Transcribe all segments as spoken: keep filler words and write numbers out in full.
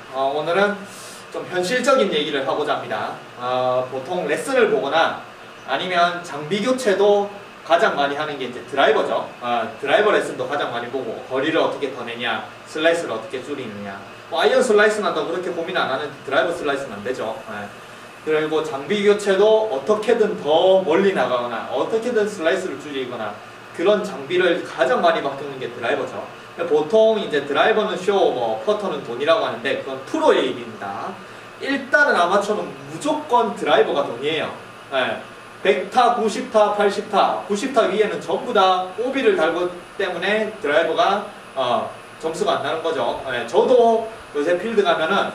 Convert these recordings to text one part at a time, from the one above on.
어, 오늘은 좀 현실적인 얘기를 하고자 합니다. 어, 보통 레슨을 보거나 아니면 장비 교체도 가장 많이 하는 게 이제 드라이버죠. 어, 드라이버 레슨도 가장 많이 보고 거리를 어떻게 더 내냐, 슬라이스를 어떻게 줄이느냐. 뭐 아이언 슬라이스는 한다고 그렇게 고민 안 하는 드라이버 슬라이스는 안 되죠. 예. 그리고 장비 교체도 어떻게든 더 멀리 나가거나 어떻게든 슬라이스를 줄이거나 그런 장비를 가장 많이 바꾸는 게 드라이버죠. 보통 이제 드라이버는 쇼, 뭐 퍼터는 돈이라고 하는데 그건 프로의 얘기입니다. 일단은 아마추어는 무조건 드라이버가 돈이에요. 예. 백 타, 구십 타, 팔십 타, 구십 타 위에는 전부 다 오비를 달고 때문에 드라이버가 어, 점수가 안 나는 거죠. 예. 저도 요새 필드 가면은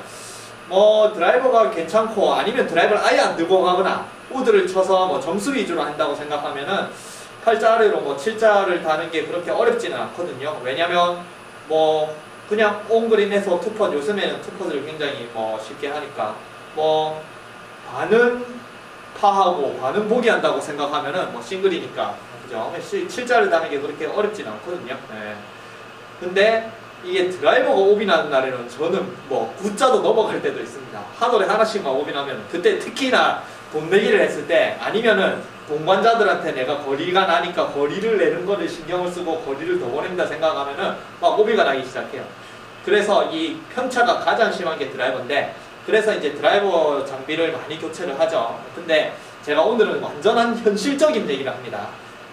뭐 드라이버가 괜찮고 아니면 드라이버를 아예 안 들고 가거나 우드를 쳐서 뭐 점수 위주로 한다고 생각하면은 팔자리로 뭐 칠자를 다는 게 그렇게 어렵지는 않거든요. 왜냐면 뭐 그냥 온그린에서 투퍼, 요즘에는 투퍼들을 굉장히 뭐 쉽게 하니까 뭐 반은 파하고 반은 보기 한다고 생각하면은 뭐 싱글이니까 그죠? 칠자를 다는 게 그렇게 어렵지는 않거든요. 네. 근데 이게 드라이버가 오비 나는 날에는 저는 뭐 구자도 넘어갈 때도 있습니다. 한 올에 하나씩만 오비 나면 그때 특히나 돈 내기를 했을 때 아니면은 동반자들한테 내가 거리가 나니까 거리를 내는 거를 신경을 쓰고 거리를 더 보낸다 생각하면은 막 오비가 나기 시작해요. 그래서 이 편차가 가장 심한 게 드라이버인데 그래서 이제 드라이버 장비를 많이 교체를 하죠. 근데 제가 오늘은 완전한 현실적인 얘기를 합니다.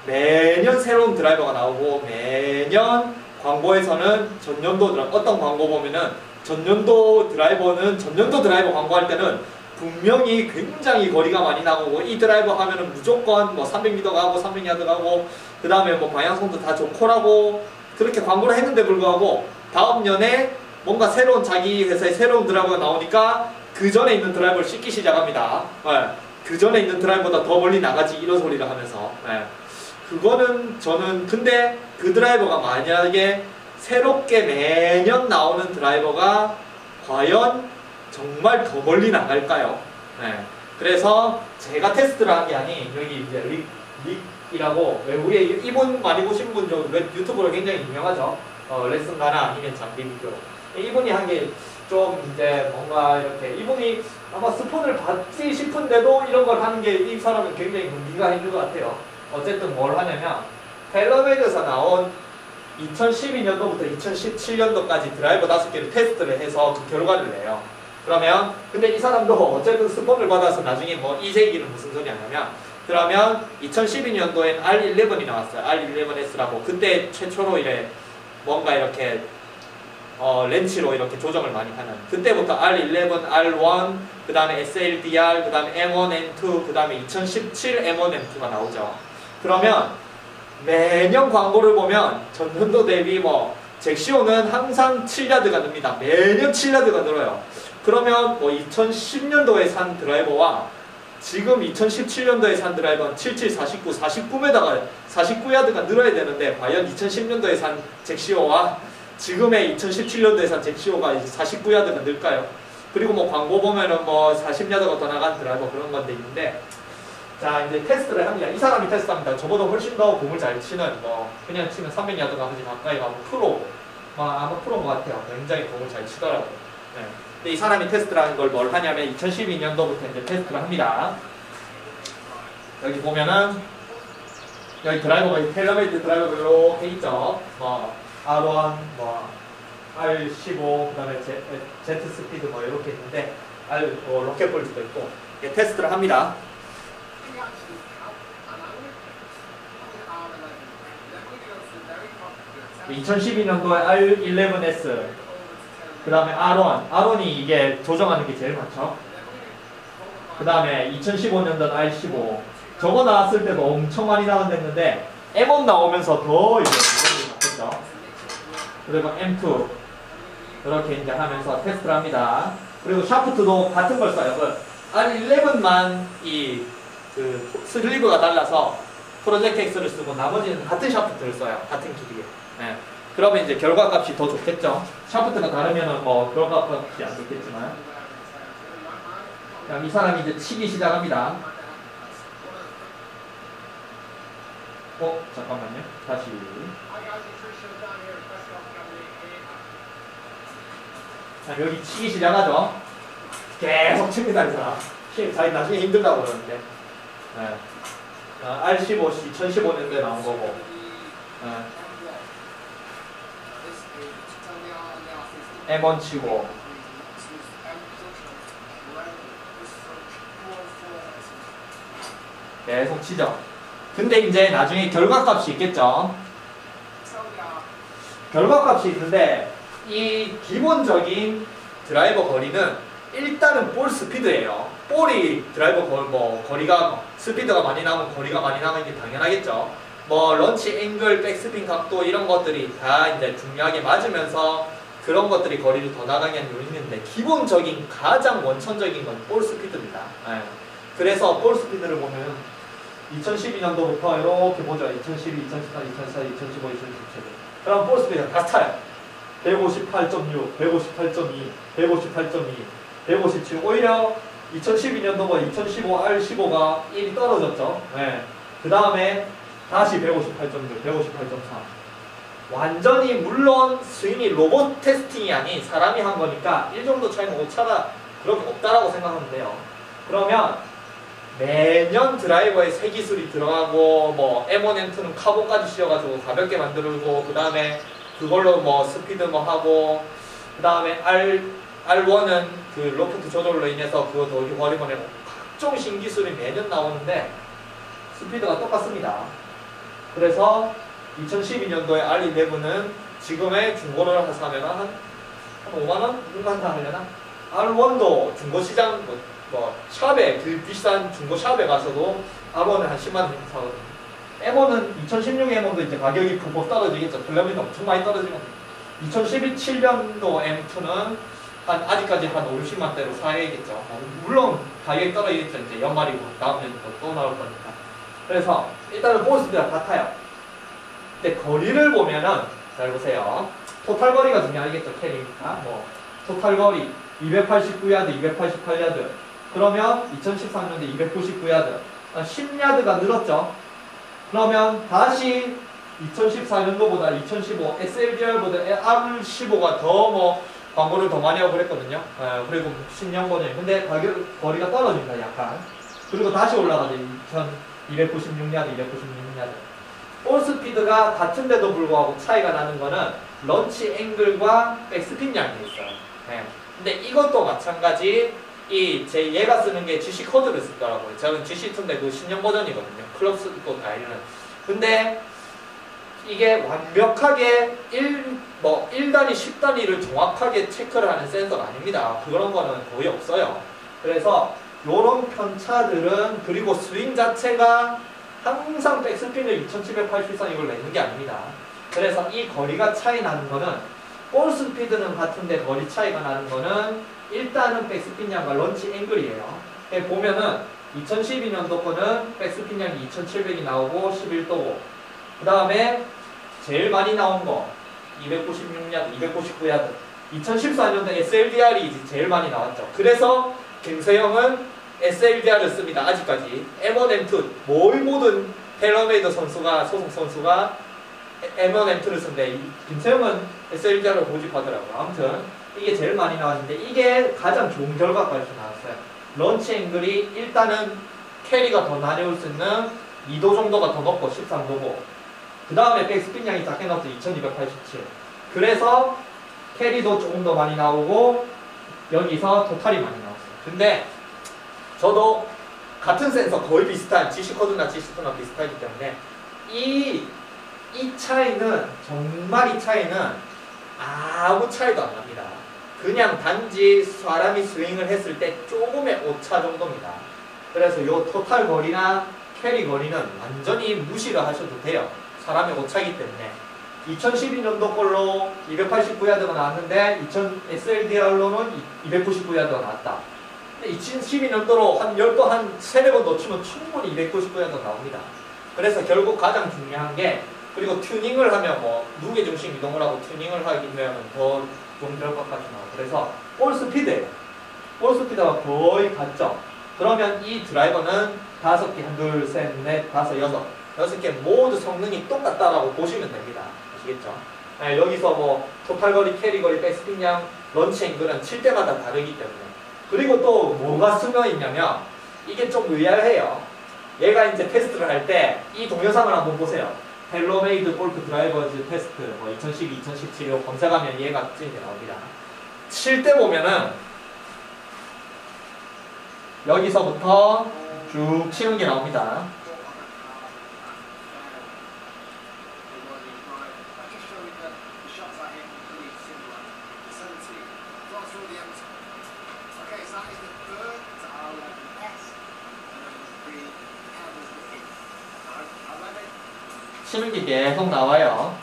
매년 새로운 드라이버가 나오고 매년 광고에서는 전년도 드라이버, 어떤 광고 보면은 전년도 드라이버는 전년도 드라이버 광고할 때는 분명히 굉장히 거리가 많이 나오고 이 드라이버 하면은 무조건 뭐 삼백 미터 가고 삼백 야드 가고 그 다음에 뭐 방향성도 다 좋고라고 그렇게 광고를 했는데 불구하고 다음 년에 뭔가 새로운 자기 회사에 새로운 드라이버가 나오니까 그 전에 있는 드라이버를 씻기 시작합니다. 네. 그 전에 있는 드라이버보다 더 멀리 나가지 이런 소리를 하면서 네. 그거는 저는 근데 그 드라이버가 만약에 새롭게 매년 나오는 드라이버가 과연 정말 더 멀리 나갈까요? 네. 그래서 제가 테스트를 한 게 아닌 여기 이제 릭, 릭이라고 우리 이분 많이 보신 분 좀 유튜브로 굉장히 유명하죠. 어, 레슨 가나 아니면 장비 비교. 이분이 한 게 좀 이제 뭔가 이렇게 이분이 아마 스폰을 받지 싶은데도 이런 걸 하는 게 이 사람은 굉장히 문의가 해줄 것 같아요. 어쨌든 뭘 하냐면 텔러메드에서 나온 이천십이 년도부터 이천십칠 년도까지 드라이버 다섯 개를 테스트를 해서 그 결과를 내요. 그러면 근데 이 사람도 어쨌든 스폰을 받아서 나중에 뭐 이 세기는 무슨 소리 하냐면 그러면 이천십이 년도엔 알 일레븐이 나왔어요. 알 일레븐 에스라고 그때 최초로 이래 뭔가 이렇게 어, 렌치로 이렇게 조정을 많이 하는 그때부터 알 일레븐, 알 원, 그 다음에 에스엘디알, 그 다음에 엠 원, 엠 투, 그 다음에 이천십칠 엠 원, 엠 투가 나오죠. 그러면 매년 광고를 보면 전년도 대비 뭐 잭시오는 항상 칠 야드가 늡니다. 매년 칠 야드가 늘어요. 그러면 뭐 이천십 년도에 산 드라이버와 지금 이천십칠 년도에 산 드라이버는 칠칠, 사십구, 사십구 미터가 사십구 야드가 늘어야 되는데 과연 이천십 년도에 산 잭시오와 지금의 이천십칠 년도에 산 잭시오가 사십구 야드가 늘까요? 그리고 뭐 광고 보면은 뭐 사십 야드가 더 나간 드라이버 그런 건데 있는데 자 이제 테스트를 합니다. 이 사람이 테스트합니다. 저보다 훨씬 더 공을 잘 치는 뭐 그냥 치면 삼백 야드가 하지 가까이 가고 프로 아, 아마 프로인 것 같아요. 굉장히 공을 잘 치더라고요. 네. 근데 이 사람이 테스트라는 걸 뭘 하냐면 이천십이 년도부터 이제 테스트를 합니다. 여기 보면은 여기 드라이버가 텔러메이드 드라이버가 이렇게 있죠. 뭐 알 원, 뭐 알 십오, 그 다음에 제트 스피드 뭐 이렇게 있는데 알 뭐 로켓볼트도 있고 이렇게 테스트를 합니다. 이천십이 년도에 알 일레븐 에스 그 다음에 알 원, 알 원이 이게 조정하는 게 제일 많죠. 그 다음에 이천십오 년도는 알 십오 저거 나왔을 때도 엄청 많이 나왔는데 엠 원 나오면서 더 이제 바뀌었죠. 그리고 엠 투 이렇게 이제 하면서 테스트를 합니다. 그리고 샤프트도 같은 걸 써요. 그 알 일레븐만 이 그 슬리브가 달라서 프로젝트 X를 쓰고 나머지는 같은 샤프트를 써요. 같은 길이에. 네. 그러면 이제 결과값이 더 좋겠죠. 샤프트가 다르면은 뭐 결과값이 안 좋겠지만. 그럼 이 사람이 이제 치기 시작합니다. 어 잠깐만요. 다시. 자, 여기 치기 시작하죠. 계속 칩니다, 이 사람. 자기 나중에 힘들다고 그러는데. 네. 어, 알 십오, 이천십오 년도에 나온 거고. 네. 엠 원 치고. 계속 치죠. 근데 이제 나중에 결과값이 있겠죠. 결과값이 있는데 이 기본적인 드라이버 거리는 일단은 볼 스피드예요. 볼이 드라이버 거, 뭐 거리가 스피드가 많이 나면 거리가 많이 나는 게 당연하겠죠. 뭐 런치 앵글, 백스핀 각도 이런 것들이 다 이제 중요하게 맞으면서 그런 것들이 거리를 더 나가게 하는 요인이 있는데 기본적인 가장 원천적인 건 볼 스피드입니다. 네. 그래서 볼 스피드를 보면 이천십이 년도부터 이렇게 보죠. 이천십이, 이천십삼, 이천십사, 이천십오, 이천십칠. 그럼 볼 스피드가 다 차요. 백오십팔 점 육, 백오십팔 점 이, 백오십팔 점 이, 백오십칠. 오히려 이천십이 년도보다 이천십오 알 십오가 일이 떨어졌죠. 네. 그 다음에 다시 백오십팔 점 육, 백오십팔 점 삼. 완전히 물론 스윙이 로봇 테스팅이 아닌 사람이 한 거니까 일 정도 차이는 오차가 그렇게 없다라고 생각하면 돼요. 그러면 매년 드라이버에 새 기술이 들어가고 뭐 엠 원, 엠 투는 카본까지 씌워가지고 가볍게 만들고 그 다음에 그걸로 뭐 스피드 뭐 하고 그 다음에 R, 알원은 그 로프트 조절로 인해서 그거 더 버리버리고 각종 신기술이 매년 나오는데 스피드가 똑같습니다. 그래서 이천십이 년도에 알 십일은 지금의 중고를 하면 한, 한 오만 원? 누가 한다 하려나? 알 원도 중고시장 뭐, 뭐 샵에 그 비싼 중고샵에 가서도 알 원을 한 십만 원 사거든요. 엠 원은 이천십육 엠 원도 이제 가격이 폭폭 떨어지겠죠. 플레이가 엄청 많이 떨어지면 이천십칠 년도 엠 투는 한 아직까지 한 오십만 대로 사야겠죠. 어, 물론 가격이 떨어지겠죠. 이제 연말이고 다음 년도 또 나올 거니까. 그래서 일단은 볼 스피드가 같아요. 근데 거리를 보면은 잘 보세요. 토탈 거리가 중요하겠죠. 캐리니까 뭐 토탈 거리 이백팔십구 야드, 이백팔십팔 야드. 그러면 이천십삼 년도에 이백구십구 야드, 십 야드가 늘었죠. 그러면 다시 이천십사 년도보다 이천십오 에스엘디알보다 알 십오가 더 뭐 광고를 더 많이 하고 그랬거든요. 에, 그리고 신형 버전. 근데 가격 거리가 떨어집니다. 약간. 그리고 다시 올라가죠. 이천이백구십육 야드, 이백구십육 야드. 볼 스피드가 같은데도 불구하고 차이가 나는 거는 런치 앵글과 백스핀 양이 있어요. 네. 근데 이것도 마찬가지 이 제 얘가 쓰는 게 지씨 코드를 쓰더라고요. 저는 지씨 이인데 그 신형 버전이거든요. 클럽 쓰고 다이는. 근데 이게 완벽하게 일, 뭐 일 단위, 십 단위를 정확하게 체크를 하는 센서가 아닙니다. 그런 거는 거의 없어요. 그래서 요런 편차들은 그리고 스윙 자체가 항상 백스핀을 이천칠백팔십삼 이걸 내는 게 아닙니다. 그래서 이 거리가 차이 나는 거는 볼 스피드는 같은데 거리 차이가 나는 거는 일단은 백스핀 양과 런치 앵글이에요. 보면은 이천십이 년도 거는 백스핀 양이 이천칠백이 나오고 십일 도고 그 다음에 제일 많이 나온 거 이백구십육 야드, 이백구십구 야드 이천십사 년도 에스엘디알이 제일 많이 나왔죠. 그래서 김세영은 에스엘디알을 씁니다. 아직까지 엠 원, 엠 투 뭘 모든 텔러메이드 선수가 소속 선수가 엠 원, 엠 투를 쓰는데 김세영은 에스엘디알을 고집하더라고요. 아무튼 이게 제일 많이 나왔는데 이게 가장 좋은 결과까지 나왔어요. 런치 앵글이 일단은 캐리가 더 나뉘을 수 있는 이 도 정도가 더 높고 십삼 도고 그 다음에 백스핀 양이 작게 나왔죠. 이천이백팔십칠. 그래서 캐리도 조금 더 많이 나오고 여기서 토탈이 많이 나왔어요. 근데 저도 같은 센서 거의 비슷한 지씨 코드나 지씨 투나 비슷하기 때문에 이, 이 차이는 정말 이 차이는 아무 차이도 안 납니다. 그냥 단지 사람이 스윙을 했을 때 조금의 오차 정도입니다. 그래서 이 토탈 거리나 캐리 거리는 완전히 무시를 하셔도 돼요. 사람의 오차이기 때문에. 이천십이 년도 걸로 이백팔십구 야드가 나왔는데 에스엘디알로는 이백구십구 야드가 나왔다. 이천십이 년도로 한 십 번, 한 세네 번 놓치면 충분히 이백구십구 야드 나옵니다. 그래서 결국 가장 중요한 게 그리고 튜닝을 하면 뭐 무게 중심 이동을 하고 튜닝을 하면 더 좋은 결과까지 나와요. 그래서 볼 스피드예요. 볼 스피드가 거의 같죠. 그러면 이 드라이버는 다섯 개, 한, 둘, 셋, 넷, 다섯, 여섯 여섯 개 모두 성능이 똑같다라고 보시면 됩니다. 아시겠죠? 네, 여기서 뭐 토탈 거리, 캐리 거리, 백스핀 양 런치 앵글은 칠 때마다 다르기 때문에. 그리고 또 뭐가 숨어 있냐면 이게 좀 의아해요. 얘가 이제 테스트를 할 때 이 동영상을 한번 보세요. 텔러메이드 골프 드라이버즈 테스트 뭐 이천십이, 이천십칠 검색하면 얘가 찐게 나옵니다. 칠 때 보면은 여기서부터 쭉 치는 게 나옵니다. 치는 게 계속 나와요.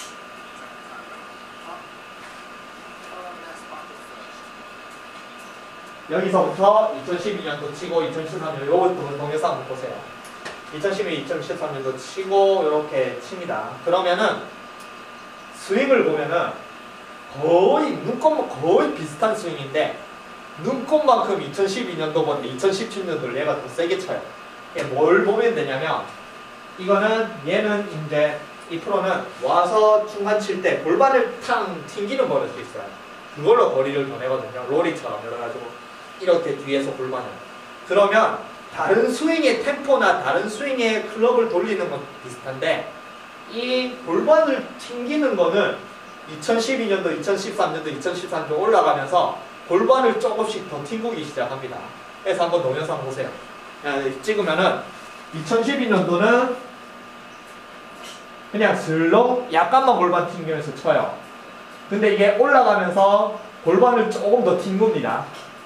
여기서부터 이천십이 년도 치고 이천십삼 년 요거 동영상 한번 보세요. 이천십이, 이천십삼 년도 치고 이렇게 칩니다. 그러면은 스윙을 보면은 거의 눈곱만 거의 비슷한 스윙인데 눈곱만큼 이천십이 년도보다 이천십칠 년도를 얘가 더 세게 쳐요. 이게 뭘 보면 되냐면 이거는 얘는 이제 이 프로는 와서 중간 칠 때 골반을 탕 튕기는 버릇이 있어요. 그걸로 거리를 더 내거든요. 로리처럼 열어가지고 이렇게 뒤에서 골반을. 그러면 다른 스윙의 템포나 다른 스윙의 클럽을 돌리는 건 비슷한데 이 골반을 튕기는 거는 이천십이 년도, 이천십삼 년도, 이천십삼 년도 올라가면서 골반을 조금씩 더 튕기기 시작합니다. 그래서 한번 동영상 보세요. 찍으면은 이천십이 년도는 그냥 슬렁 약간만 골반 튕기면서 쳐요. 근데 이게 올라가면서 골반을 조금 더 튕깁니다.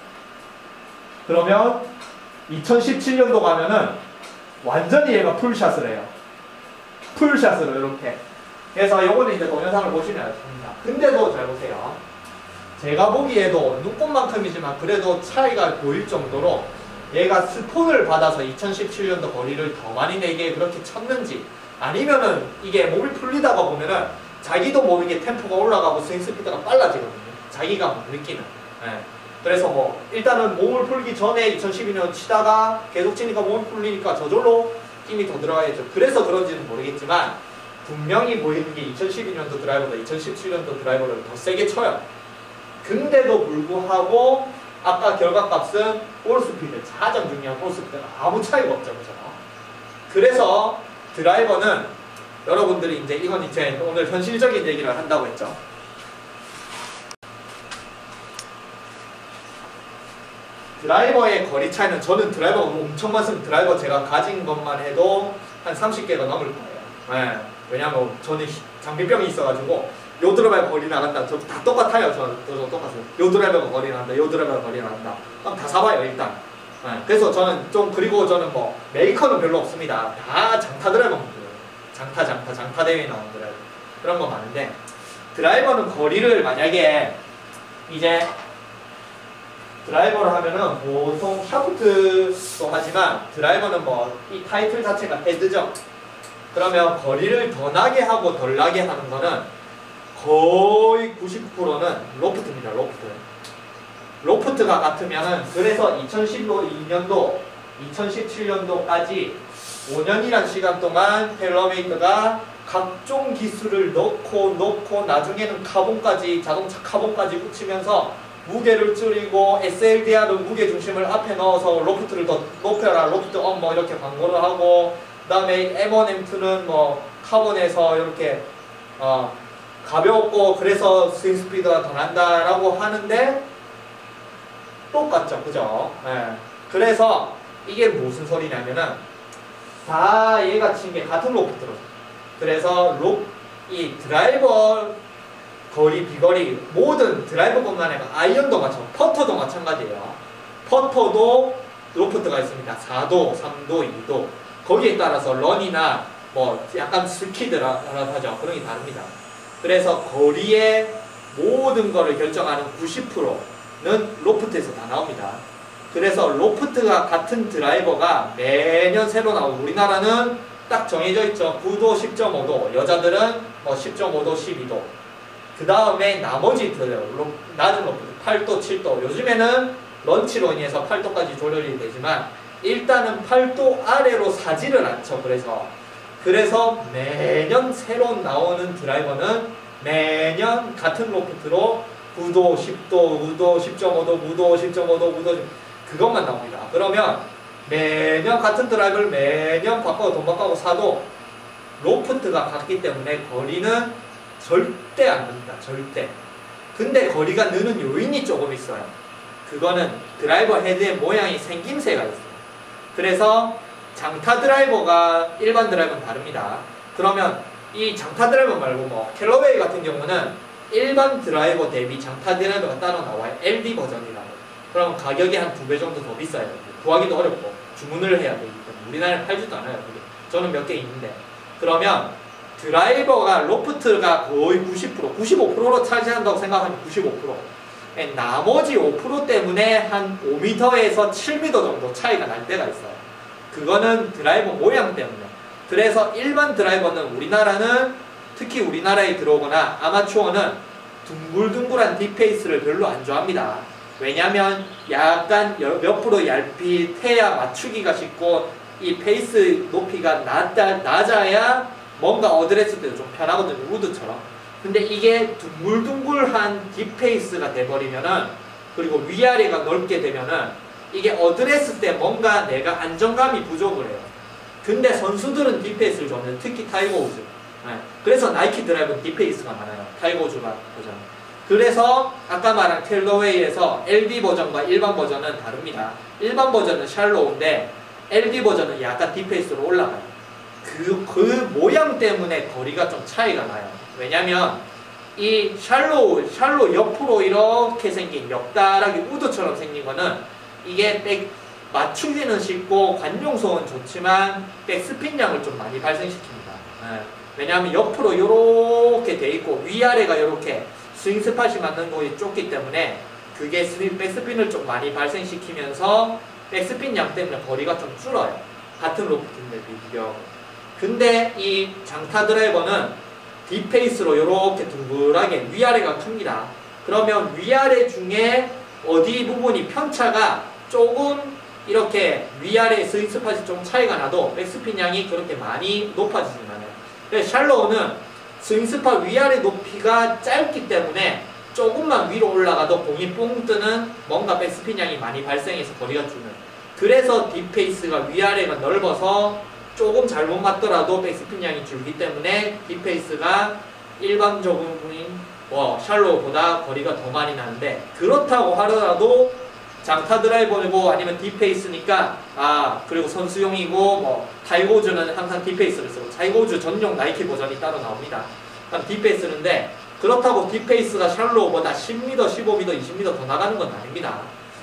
그러면 이천십칠 년도 가면은 완전히 얘가 풀샷을 해요. 풀샷으로 이렇게. 그래서 요거는 이제 동영상을 보시면 알겠습니다. 근데도 잘 보세요. 제가 보기에도 눈곱만큼이지만 그래도 차이가 보일 정도로 얘가 스폰을 받아서 이천십칠 년도 거리를 더 많이 내게 그렇게 쳤는지 아니면은 이게 몸이 풀리다가 보면은 자기도 모르게 템포가 올라가고 스윙 스피드가 빨라지거든요. 자기가 못 느끼는. 네. 그래서 뭐 일단은 몸을 풀기 전에 이천십이 년 치다가 계속 치니까 몸이 풀리니까 저절로 힘이 더 들어가야죠. 그래서 그런지는 모르겠지만 분명히 보이는 게 이천십이 년도 드라이버보다 이천십칠 년도 드라이버를 더 세게 쳐요. 근데도 불구하고 아까 결과값은 볼 스피드, 가장 중요한 볼 스피드가 아무 차이가 없죠. 그죠? 그래서 드라이버는 여러분들이 이제 이건 이제 오늘 현실적인 얘기를 한다고 했죠. 드라이버의 거리 차이는 저는 드라이버가 엄청 많습니다. 드라이버 제가 가진 것만 해도 한 삼십 개가 넘을 거예요. 네. 왜냐면 저는 장비병이 있어가지고 요 드라이버 거리 나간다. 저 다 똑같아요. 저, 저, 저 똑같아요. 요 드라이버가 거리 나간다. 요 드라이버가 거리 나간다. 그럼 다 사봐요 일단. 네. 그래서 저는 좀 그리고 저는 뭐 메이커는 별로 없습니다. 다 장타 드라이버만 들어요. 장타 장타 장타 대회에 나오는 드라이버 그런 거 많은데 드라이버는 거리를 만약에 이제 드라이버를 하면은 보통 샤프트도 하지만 드라이버는 뭐 이 타이틀 자체가 헤드죠. 그러면 거리를 더 나게 하고 덜 나게 하는 거는 거의 구십 퍼센트는 로프트입니다. 로프트. 로프트가 같으면은 그래서 이천십이 년도, 이천십칠 년도까지 오 년이란 시간 동안 텔러메이드가 각종 기술을 넣고 넣고 나중에는 카본까지 자동차 카본까지 붙이면서 무게를 줄이고 에스엘디알은 무게 중심을 앞에 넣어서 로프트를 더 높여라 로프트 업 뭐 이렇게 광고를 하고 그 다음에 엠 원, 엠 투는 뭐 카본에서 이렇게 어 가볍고 그래서 스윙 스피드가 더 난다라고 하는데 똑같죠, 그죠? 네. 그래서 이게 무슨 소리냐면은 다 얘가 친 게 같은 로프트로. 그래서 로, 이 드라이버 거리, 비거리 모든 드라이버뿐만 아니라 아이언도 마찬가지, 퍼터도 마찬가지예요. 퍼터도 로프트가 있습니다. 사 도, 삼 도, 이 도. 거기에 따라서 런이나 뭐 약간 스키드라고 하죠. 그런 게 다릅니다. 그래서 거리의 모든 거를 결정하는 구십 퍼센트는 로프트에서 다 나옵니다. 그래서 로프트가 같은 드라이버가 매년 새로 나오고 우리나라는 딱 정해져 있죠. 구 도, 십 점 오 도. 여자들은 뭐 십 점 오 도, 십이 도. 그 다음에 나머지 로, 낮은 로프트 팔 도, 칠 도. 요즘에는 런치로 인해서 팔 도까지 조절이 되지만 일단은 팔 도 아래로 사지를 않죠. 그래서 그래서 매년 새로 나오는 드라이버는 매년 같은 로프트로 구 도, 십 도, 우 도, 십 점 오 도, 무 도, 십 점 오 도, 무 도 그것만 나옵니다. 그러면 매년 같은 드라이버를 매년 바꿔도 돈 바꿔도 사도 로프트가 같기 때문에 거리는 절대 안 납니다. 절대. 근데 거리가 느는 요인이 조금 있어요. 그거는 드라이버 헤드의 모양이 생김새가 있어요. 그래서 장타 드라이버가 일반 드라이버는 다릅니다. 그러면 이 장타 드라이버 말고 뭐 캘러웨이 같은 경우는 일반 드라이버 대비 장타 드라이버가 따로 나와요. 엘디 버전이라고. 그럼 가격이 한 두 배 정도 더 비싸요. 구하기도 어렵고 주문을 해야 되기 때문에 우리나라에 팔지도 않아요. 저는 몇 개 있는데. 그러면 드라이버가 로프트가 거의 구십 퍼센트, 구십오 퍼센트로 차지한다고 생각하면 구십오 퍼센트. 나머지 오 퍼센트 때문에 한 오 미터에서 칠 미터 정도 차이가 날 때가 있어요. 그거는 드라이버 모양 때문에. 그래서 일반 드라이버는 우리나라는 특히 우리나라에 들어오거나 아마추어는 둥글둥글한 딥페이스를 별로 안 좋아합니다. 왜냐면 약간 몇 프로 얇빗해야 맞추기가 쉽고 이 페이스 높이가 낮다, 낮아야 뭔가 어드레스 때도 좀 편하거든요. 우드처럼. 근데 이게 둥글둥글한 딥페이스가 돼버리면은 그리고 위아래가 넓게 되면은 이게 어드레스 때 뭔가 내가 안정감이 부족을 해요. 근데 선수들은 딥페이스를 좋아하는데 특히 타이거 우즈. 네. 그래서 나이키 드라이브는 딥페이스가 많아요. 타이거 우즈가 버전. 그래서 아까 말한 캘러웨이에서 엘디 버전과 일반 버전은 다릅니다. 일반 버전은 샬로우인데 엘디 버전은 약간 딥페이스로 올라가요. 그, 그 모양 때문에 거리가 좀 차이가 나요. 왜냐면 이 샬로우, 샬로우 옆으로 이렇게 생긴 옆다랗게 우드처럼 생긴 거는 이게 백, 맞추기는 쉽고 관용성은 좋지만 백스핀 양을 좀 많이 발생시킵니다. 네. 왜냐하면 옆으로 이렇게 돼 있고 위아래가 이렇게 스윙 스팟이 맞는 곳이 좁기 때문에 그게 백스핀을 좀 많이 발생시키면서 백스핀 양 때문에 거리가 좀 줄어요. 같은 로프트인데 비교. 근데 이 장타 드라이버는 딥페이스로 이렇게 둥글하게 위아래가 큽니다. 그러면 위아래 중에 어디 부분이 편차가 조금 이렇게 위아래 스윙 스팟이 좀 차이가 나도 백스핀 양이 그렇게 많이 높아지진 않아요. 그래서 샬로우는 스윙 스팟 위아래 높이가 짧기 때문에 조금만 위로 올라가도 공이 뽕 뜨는 뭔가 백스핀 양이 많이 발생해서 거리가 주는. 그래서 딥페이스가 위아래가 넓어서 조금 잘못 맞더라도 백스핀 양이 줄기 때문에 딥페이스가 일반적인 뭐 샬로우보다 거리가 더 많이 나는데 그렇다고 하더라도 장타 드라이버고 아니면 딥페이스니까 아 그리고 선수용이고 뭐 타이거 우즈는 항상 딥페이스를 쓰고 타이거 우즈 전용 나이키 버전이 따로 나옵니다. 그럼 딥페이스인데 그렇다고 딥페이스가 샬로우보다 십 미터, 십오 미터, 이십 미터 더 나가는 건 아닙니다.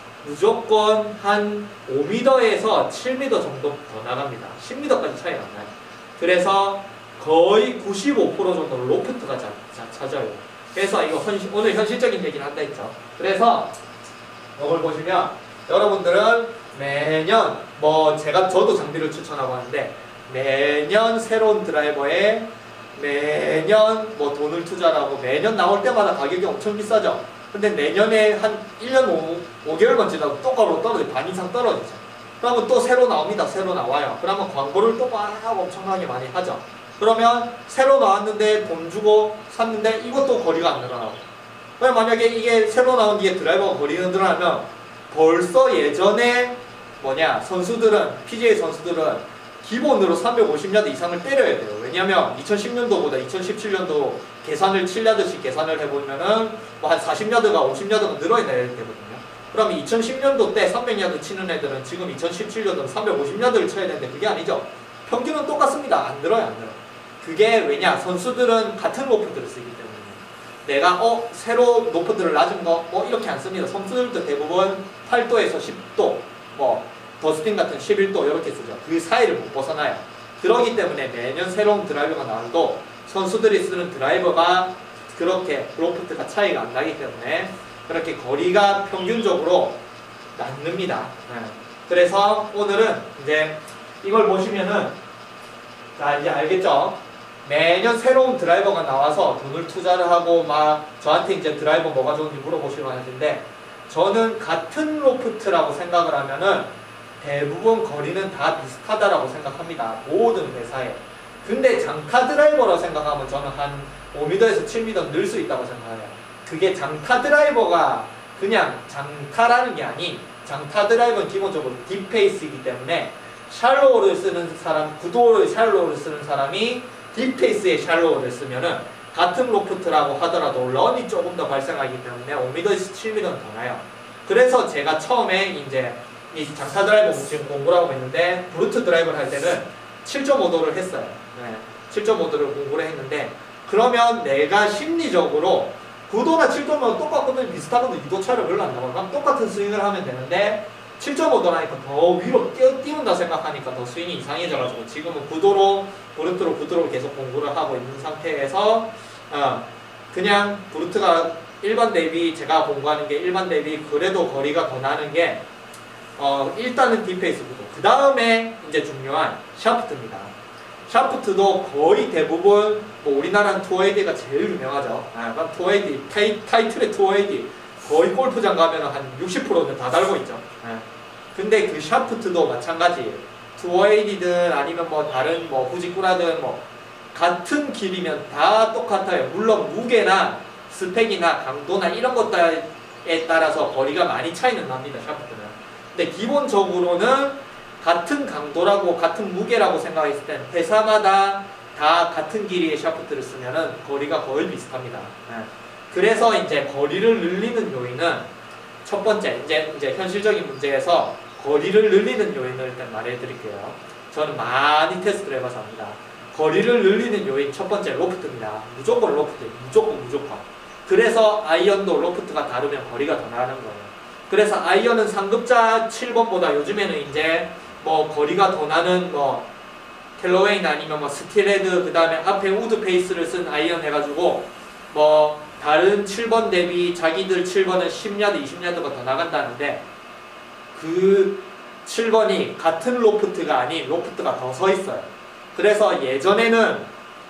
무조건 한 오 미터에서 칠 미터 정도 더 나갑니다. 십 미터까지 차이가 안 나요. 그래서 거의 구십오 퍼센트 정도 로프트가 자, 자, 찾아요. 그래서 이거 현실, 오늘 현실적인 얘기를 한다 했죠. 그래서 이걸 보시면 여러분들은 매년 뭐 제가 저도 장비를 추천하고 하는데 매년 새로운 드라이버에 매년 뭐 돈을 투자하고 매년 나올 때마다 가격이 엄청 비싸죠. 근데 내년에 한 일 년 오 개월만 지나도 똑바로 떨어져요. 반 이상 떨어지죠. 그러면 또 새로 나옵니다. 새로 나와요. 그러면 광고를 또 막 엄청나게 많이 하죠. 그러면 새로 나왔는데 돈 주고 샀는데 이것도 거리가 안 늘어나고. 그럼 만약에 이게 새로 나온 뒤에 드라이버가 거리가 늘어나면 벌써 예전에 뭐냐 선수들은 피지에이 선수들은 기본으로 삼백오십 야드 이상을 때려야 돼요. 왜냐면 이천십 년도보다 이천십칠 년도 계산을 칠 야드씩 계산을 해보면은 뭐 한 사십 야드가 오십 야드가 늘어야 되거든요. 그럼 이천십 년도 때 삼백 야드 치는 애들은 지금 이천십칠 년도는 삼백오십 야드를 쳐야 되는데 그게 아니죠. 평균은 똑같습니다. 안 늘어요, 안 늘어요. 그게 왜냐? 선수들은 같은 로프트를 쓰기 때문에. 내가 어 새로 로프트를 낮은 거 뭐 이렇게 안 씁니다. 선수들도 대부분 팔 도에서 십 도 뭐 더스틴 같은 십일 도 이렇게 쓰죠. 그 사이를 못 벗어나요. 그러기 때문에 매년 새로운 드라이버가 나와도 선수들이 쓰는 드라이버가 그렇게 로프트가 차이가 안 나기 때문에 그렇게 거리가 평균적으로 낮습니다. 네. 그래서 오늘은 이제 이걸 보시면은 자 이제 알겠죠? 매년 새로운 드라이버가 나와서 돈을 투자를 하고 막 저한테 이제 드라이버 뭐가 좋은지 물어보시면 하는데 저는 같은 로프트라고 생각을 하면은 대부분 거리는 다 비슷하다라고 생각합니다. 모든 회사에. 근데 장타 드라이버라고 생각하면 저는 한 오 미터에서 칠 미터 늘 수 있다고 생각해요. 그게 장타 드라이버가 그냥 장타라는 게 아닌, 장타 드라이버는 기본적으로 딥페이스이기 때문에 샬로우를 쓰는 사람, 구도를 샬로우를 쓰는 사람이 딥페이스의 샬로우를 쓰면은 같은 로프트라고 하더라도 런이 조금 더 발생하기 때문에 오 미터에서 칠 미터는 더 나요. 그래서 제가 처음에 이제 이 장타 드라이버 지금 공부를 하고 있는데 브루트 드라이버를 할 때는 칠 점 오 도를 했어요. 네, 칠 점 오 도를 공부를 했는데, 그러면 내가 심리적으로 구도나 칠 점 오 도 똑같거든, 비슷하거든, 이 도 차이를 별로 안 나고, 그럼 똑같은 스윙을 하면 되는데 칠 점 오 도라니까 더 위로 띄, 띄운다 생각하니까 더 스윙이 이상해져가지고 지금은 구 도로, 브루트로 구 도로 계속 공부를 하고 있는 상태에서 어, 그냥 브루트가 일반 대비, 제가 공부하는 게 일반 대비 그래도 거리가 더 나는 게 어, 일단은 딥페이스 구도, 그 다음에 이제 중요한 샤프트입니다. 샤프트도 거의 대부분 뭐 우리나라는 투에이디가 제일 유명하죠. 아, 그럼 투에이디, 타이, 타이틀의 투에이디 거의 골프장 가면 한 육십 퍼센트는 다 달고 있죠. 아, 근데 그 샤프트도 마찬가지예요. 투에이디든 아니면 뭐 다른 뭐 후지쿠라든 뭐 같은 길이면 다 똑같아요. 물론 무게나 스펙이나 강도나 이런 것들에 따라서 거리가 많이 차이는 납니다, 샤프트는. 근데 기본적으로는 같은 강도라고 같은 무게라고 생각했을 땐 회사마다 다 같은 길이의 샤프트를 쓰면은 거리가 거의 비슷합니다. 네. 그래서 이제 거리를 늘리는 요인은 첫 번째, 이제 이제 현실적인 문제에서 거리를 늘리는 요인을 일단 말해드릴게요. 저는 많이 테스트를 해봐서 합니다. 거리를 늘리는 요인 첫 번째 로프트입니다. 무조건 로프트, 무조건 무조건. 그래서 아이언도 로프트가 다르면 거리가 더 나는 거예요. 그래서 아이언은 상급자 칠 번보다 요즘에는 이제 뭐 거리가 더 나는 뭐 캘러웨이나 아니면 뭐 스틸헤드, 그 다음에 앞에 우드 페이스를 쓴 아이언 해가지고 뭐 다른 칠 번 대비 자기들 칠 번은 십 야드, 이십 야드가 더 나간다는데, 그 칠 번이 같은 로프트가 아닌 로프트가 더 서 있어요. 그래서 예전에는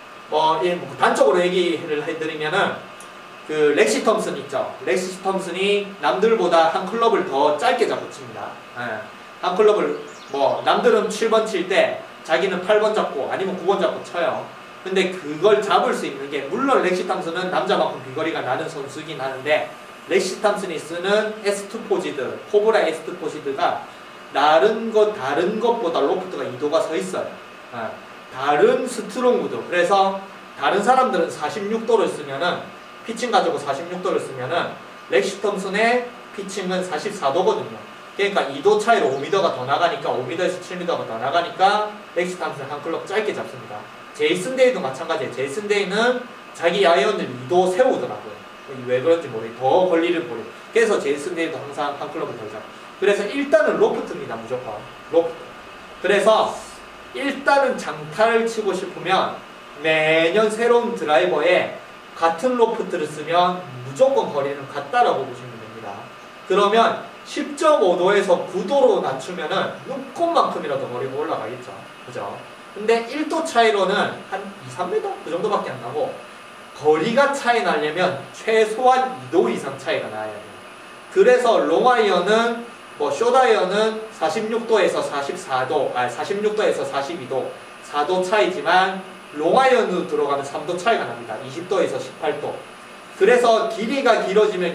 뭐 단적으로 얘기를 해드리면은 그 렉시 톰슨 있죠. 렉시 톰슨이 남들보다 한 클럽을 더 짧게 잡고 칩니다. 네. 한 클럽을 뭐 남들은 칠 번 칠 때 자기는 팔 번 잡고 아니면 구 번 잡고 쳐요. 근데 그걸 잡을 수 있는 게, 물론 렉시 탐슨은 남자만큼 비거리가 나는 선수긴 하는데 렉시 탐슨이 쓰는 에스 투 포지드, 코브라 에스 투 포지드가 다른 것 다른 것보다 로프트가 이 도가 서 있어요. 네. 다른 스트롱 구도. 그래서 다른 사람들은 사십육 도를 쓰면은, 피칭 가지고 사십육 도를 쓰면은 렉시 톰슨의 피칭은 사십사 도거든요. 그러니까 이 도 차이로 오 미터가 더 나가니까, 오 미터에서 칠 미터가 더 나가니까 렉시 톰슨 한 클럽 짧게 잡습니다. 제이슨 데이도 마찬가지예요. 제이슨 데이는 자기 아이언을 이 도 세우더라고요. 왜 그런지 모르겠어요. 더 권리를 보려. 그래서 제이슨 데이도 항상 한 클럽을 더 잡고. 그래서 일단은 로프트입니다, 무조건. 로프트. 그래서 일단은 장타를 치고 싶으면 매년 새로운 드라이버에 같은 로프트를 쓰면 무조건 거리는 같다라고 보시면 됩니다. 그러면 십 점 오 도에서 구 도로 낮추면은 눈꽃만큼이라도 거리가 올라가겠죠. 그죠? 근데 일 도 차이로는 한 이, 삼 미터? 그 정도밖에 안 나고, 거리가 차이 나려면 최소한 이 도 이상 차이가 나야 돼요. 그래서 롱아이언은 뭐 숏아이언은 사십육 도에서 사십사 도, 아니 사십육 도에서 사십이 도, 사 도 차이지만 롱아이언으로 들어가면 삼 도 차이가 납니다. 이십 도에서 십팔 도. 그래서 길이가 길어지면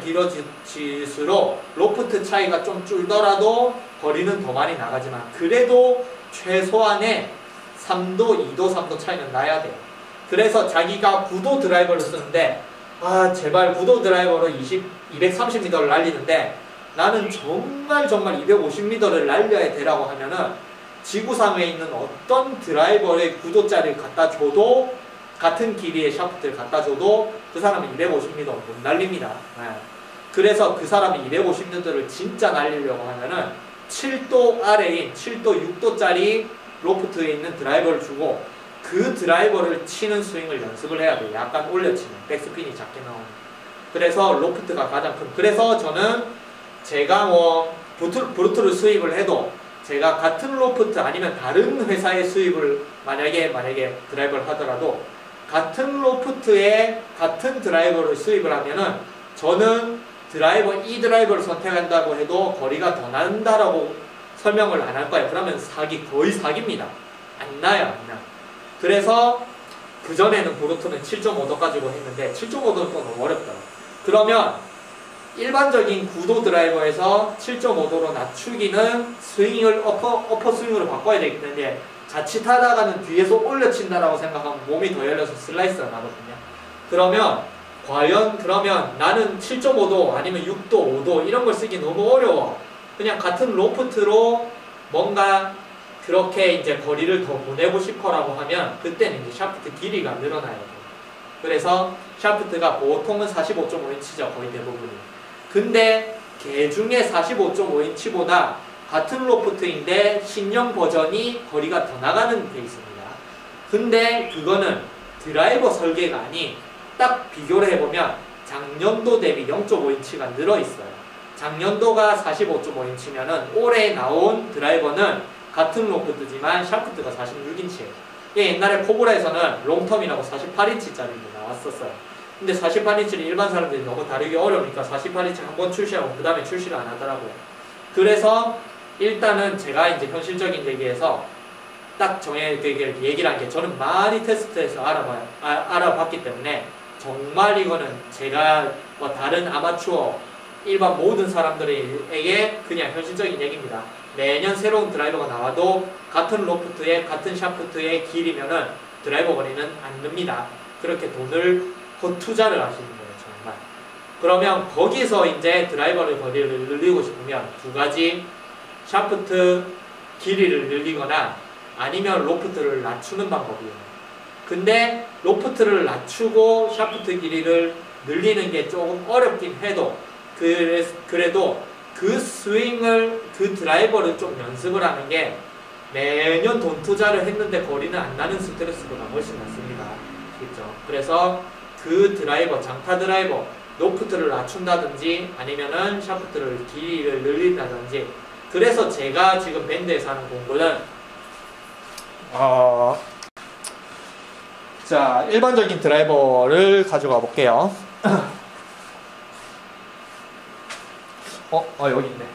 길어질수록 로프트 차이가 좀 줄더라도 거리는 더 많이 나가지만, 그래도 최소한의 삼 도, 이 도, 삼 도 차이는 나야 돼요. 그래서 자기가 구 도 드라이버를 쓰는데, 아 제발 구 도 드라이버로 이십, 이백삼십 미터를 날리는데 나는 정말 정말 이백오십 미터를 날려야 되라고 하면은 지구상에 있는 어떤 드라이버의 구 도짜리를 갖다 줘도, 같은 길이의 샤프트를 갖다 줘도 그 사람은 이백오십 미터 못 날립니다. 네. 그래서 그 사람이 이백오십 미터를 진짜 날리려고 하면은 칠 도 아래인 칠 도, 육 도짜리 로프트에 있는 드라이버를 주고 그 드라이버를 치는 스윙을 연습을 해야 돼요. 약간 올려치는, 백스핀이 작게 나오는. 그래서 로프트가 가장 큰. 그래서 저는 제가 뭐 브루트, 브루트를 수입을 해도 제가 같은 로프트 아니면 다른 회사의 수입을 만약에 만약에 드라이버를 하더라도 같은 로프트에 같은 드라이버를 수입을 하면은 저는 드라이버 이 드라이버를 선택한다고 해도 거리가 더 난다라고 설명을 안 할 거예요. 그러면 사기, 거의 사기입니다. 안 나요, 안 나. 그래서 그전에는 브루트는 칠 점 오 도 가지고 했는데 칠 점 오 도는 또 너무 어렵더라고요. 그러면 일반적인 구도 드라이버에서 칠 점 오 도로 낮추기는 스윙을 어퍼, 어퍼 스윙으로 바꿔야 되기 때문에 자칫하다가는 뒤에서 올려친다라고 생각하면 몸이 더 열려서 슬라이스가 나거든요. 그러면 과연 그러면 나는 칠 점 오 도 아니면 육 도, 오 도 이런 걸 쓰기 너무 어려워. 그냥 같은 로프트로 뭔가 그렇게 이제 거리를 더 보내고 싶어라고 하면 그때는 이제 샤프트 길이가 늘어나야 돼요. 그래서 샤프트가 보통은 사십오 점 오 인치죠. 거의 대부분이. 근데 개 중에 사십오 점 오 인치보다 같은 로프트인데 신형 버전이 거리가 더 나가는 게 있습니다. 근데 그거는 드라이버 설계가 아닌 딱 비교를 해보면 작년도 대비 영 점 오 인치가 늘어있어요. 작년도가 사십오 점 오 인치면은 올해 나온 드라이버는 같은 로프트지만 샤프트가 사십육 인치예요. 옛날에 포브라에서는 롱텀이라고 사십팔 인치짜리도 나왔었어요. 근데 사십팔 인치를 일반 사람들이 너무 다루기 어려우니까 사십팔 인치 한번 출시하고 그 다음에 출시를 안 하더라고요. 그래서 일단은 제가 이제 현실적인 얘기에서 딱 정해 얘기를 한 게 저는 많이 테스트해서 알아봐요. 아, 알아봤기 때문에 정말 이거는 제가 뭐 다른 아마추어 일반 모든 사람들에게 그냥 현실적인 얘기입니다. 매년 새로운 드라이버가 나와도 같은 로프트에 같은 샤프트의 길이면은 드라이버 거리는 안 늡니다. 그렇게 돈을 헛투자를 하시는 거예요, 정말. 그러면 거기서 이제 드라이버를 거리를 늘리고 싶으면 두 가지 샤프트 길이를 늘리거나 아니면 로프트를 낮추는 방법이에요. 근데 로프트를 낮추고 샤프트 길이를 늘리는 게 조금 어렵긴 해도 그래, 그래도 그 스윙을 그 드라이버를 좀 연습을 하는 게 매년 돈 투자를 했는데 거리는 안 나는 스트레스보다 훨씬 낫습니다. 그렇죠? 그래서 그 드라이버, 장타 드라이버 로프트를 낮춘다든지 아니면은 샤프트를 길이를 늘린다든지 그래서 제가 지금 밴드에서 하는 공부는 어... 자, 일반적인 드라이버를 가져가 볼게요. 어, 어, 여기 있네.